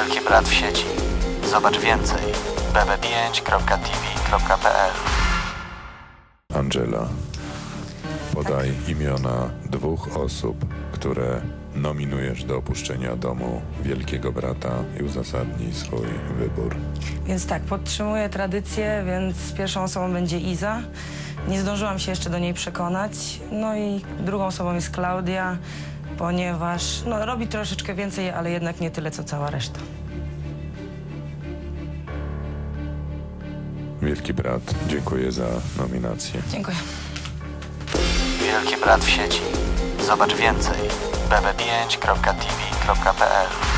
Wielki Brat w sieci. Zobacz więcej. bb5.tv.pl. Angela, podaj imiona 2 osób, które nominujesz do opuszczenia domu Wielkiego Brata i uzasadnij swój wybór. Więc tak, podtrzymuję tradycję, więc pierwszą osobą będzie Iza. Nie zdążyłam się jeszcze do niej przekonać. No i drugą osobą jest Klaudia, ponieważ robi troszeczkę więcej, ale jednak nie tyle, co cała reszta. Wielki Brat, dziękuję za nominację. Dziękuję. Wielki Brat w sieci. Zobacz więcej. bb5.tv.pl.